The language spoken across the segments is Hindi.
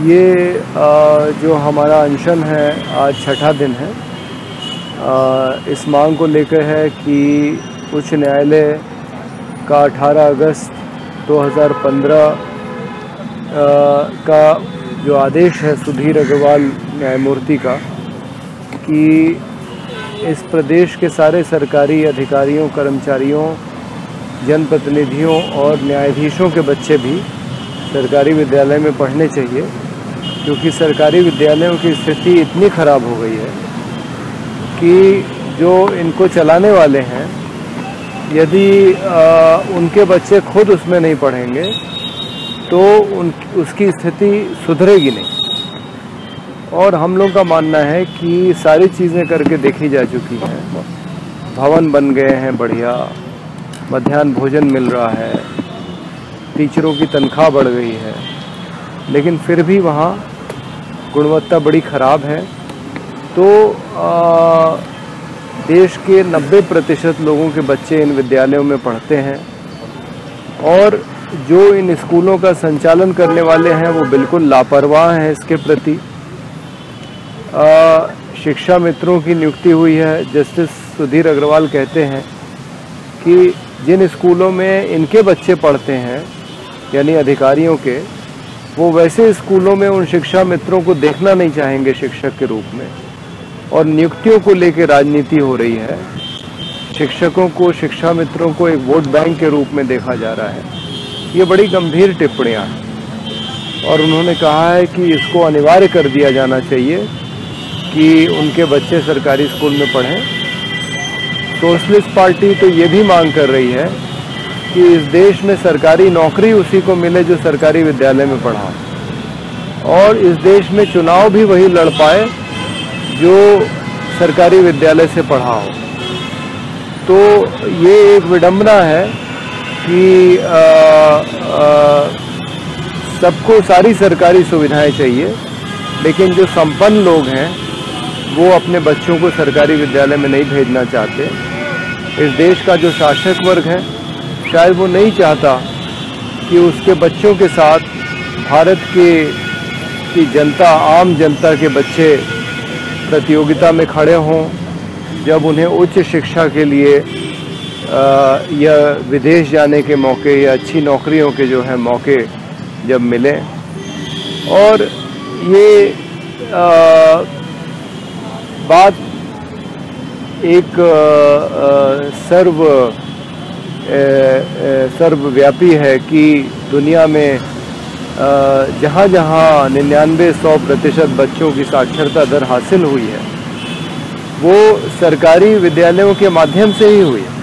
ये जो हमारा अनशन है आज छठा दिन है। इस मांग को लेकर है कि उच्च न्यायालय का 18 अगस्त 2015 का जो आदेश है सुधीर अग्रवाल न्यायमूर्ति का कि इस प्रदेश के सारे सरकारी अधिकारियों, कर्मचारियों, जनप्रतिनिधियों और न्यायाधीशों के बच्चे भी सरकारी विद्यालय में पढ़ने चाहिए, क्योंकि सरकारी विद्यालयों की स्थिति इतनी ख़राब हो गई है कि जो इनको चलाने वाले हैं, यदि उनके बच्चे खुद उसमें नहीं पढ़ेंगे तो उसकी स्थिति सुधरेगी नहीं। और हम लोग का मानना है कि सारी चीज़ें करके देखी जा चुकी हैं। भवन बन गए हैं बढ़िया, मध्याह्न भोजन मिल रहा है, टीचरों की तनख्वाह बढ़ गई है, लेकिन फिर भी वहाँ गुणवत्ता बड़ी ख़राब है। तो देश के 90% लोगों के बच्चे इन विद्यालयों में पढ़ते हैं और जो इन स्कूलों का संचालन करने वाले हैं वो बिल्कुल लापरवाह हैं इसके प्रति। शिक्षा मित्रों की नियुक्ति हुई है। जस्टिस सुधीर अग्रवाल कहते हैं कि जिन स्कूलों में इनके बच्चे पढ़ते हैं, यानी अधिकारियों के, वो वैसे स्कूलों में उन शिक्षा मित्रों को देखना नहीं चाहेंगे शिक्षक के रूप में। और नियुक्तियों को लेकर राजनीति हो रही है। शिक्षकों को, शिक्षा मित्रों को एक वोट बैंक के रूप में देखा जा रहा है। ये बड़ी गंभीर टिप्पणियां हैं और उन्होंने कहा है कि इसको अनिवार्य कर दिया जाना चाहिए कि उनके बच्चे सरकारी स्कूल में पढ़ें। सोशलिस्ट पार्टी तो ये भी मांग कर रही है कि इस देश में सरकारी नौकरी उसी को मिले जो सरकारी विद्यालय में पढ़ा, और इस देश में चुनाव भी वही लड़ पाए जो सरकारी विद्यालय से पढ़ा हो। तो ये एक विडंबना है कि सबको सारी सरकारी सुविधाएं चाहिए, लेकिन जो संपन्न लोग हैं वो अपने बच्चों को सरकारी विद्यालय में नहीं भेजना चाहते। इस देश का जो शासक वर्ग है शायद वो नहीं चाहता कि उसके बच्चों के साथ भारत की जनता, आम जनता के बच्चे प्रतियोगिता में खड़े हों जब उन्हें उच्च शिक्षा के लिए या विदेश जाने के मौके या अच्छी नौकरियों के जो है मौके जब मिलें। और ये बात एक सर्वव्यापी है कि दुनिया में जहाँ जहाँ 99-100% बच्चों की साक्षरता दर हासिल हुई है वो सरकारी विद्यालयों के माध्यम से ही हुई है।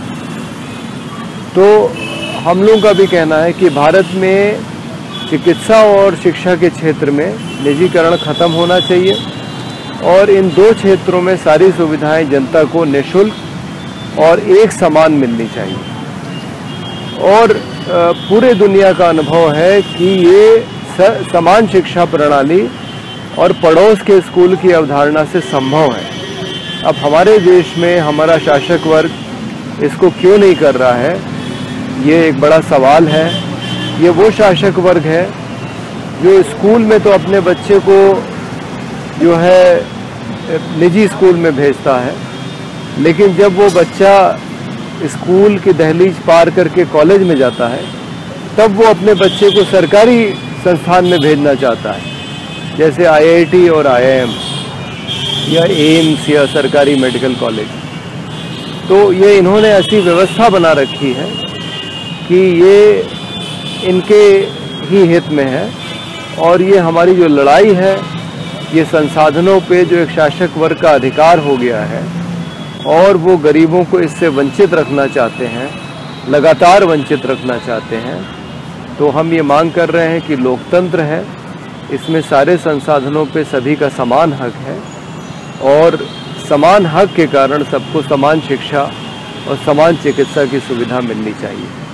तो हम लोगों का भी कहना है कि भारत में चिकित्सा और शिक्षा के क्षेत्र में निजीकरण खत्म होना चाहिए और इन दो क्षेत्रों में सारी सुविधाएं जनता को निःशुल्क और एक समान मिलनी चाहिए। और पूरे दुनिया का अनुभव है कि ये समान शिक्षा प्रणाली और पड़ोस के स्कूल की अवधारणा से संभव है। अब हमारे देश में हमारा शासक वर्ग इसको क्यों नहीं कर रहा है, ये एक बड़ा सवाल है। ये वो शासक वर्ग है जो स्कूल में तो अपने बच्चे को जो है निजी स्कूल में भेजता है, लेकिन जब वो बच्चा स्कूल की दहलीज पार करके कॉलेज में जाता है तब वो अपने बच्चे को सरकारी संस्थान में भेजना चाहता है, जैसे IIT और IIM या एम्स या सरकारी मेडिकल कॉलेज। तो ये इन्होंने ऐसी व्यवस्था बना रखी है कि ये इनके ही हित में है। और ये हमारी जो लड़ाई है, ये संसाधनों पे जो एक शासक वर्ग का अधिकार हो गया है और वो गरीबों को इससे वंचित रखना चाहते हैं, लगातार वंचित रखना चाहते हैं। तो हम ये मांग कर रहे हैं कि लोकतंत्र है, इसमें सारे संसाधनों पे सभी का समान हक है और समान हक के कारण सबको समान शिक्षा और समान चिकित्सा की सुविधा मिलनी चाहिए।